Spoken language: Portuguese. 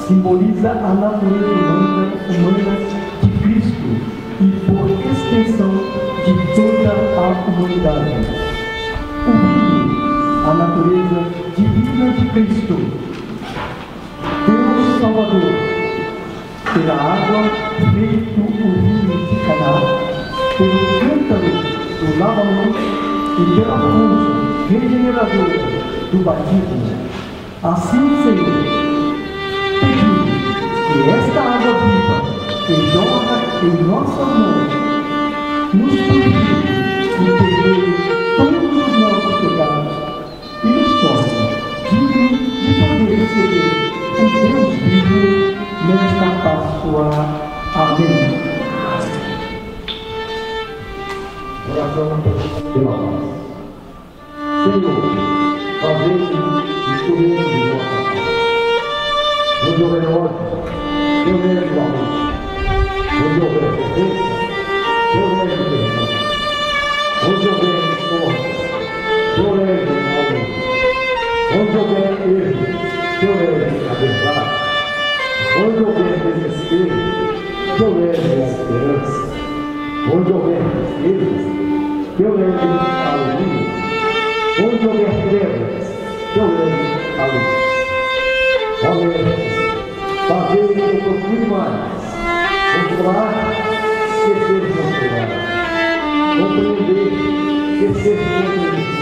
simboliza a natureza humana de Cristo e, por extensão, de toda a humanidade. O vinho, a natureza divina de Cristo, Deus Salvador, pela água feito o vinho de Caná, pelo cântaro do lavamento e pela fonte regeneradora do batismo. Assim, Senhor, pedimos que esta água viva que jorra em nossa mão nos purifique e perdoe todos os nossos pecados e nos torne dignos de poder receber o Deus vivo nesta Páscoa. Amém. Oração pela paz. Senhor, fazei-nos instrumentos de vossa paz. Onde houver ordem, eu levo a luz. Onde houver pobreza, eu levo o perdão. Onde houver discórdia, eu levo a luz. Onde houver erro, eu levo a verdade. Onde houver desespero, eu levo a esperança. Onde houver tristeza, eu levo a alegria. Onde houver trevas, eu levo a luz. Ó Mestre, fazei que eu procure mais controlar, esquecer de controlar, compreender, esquecer de compreender,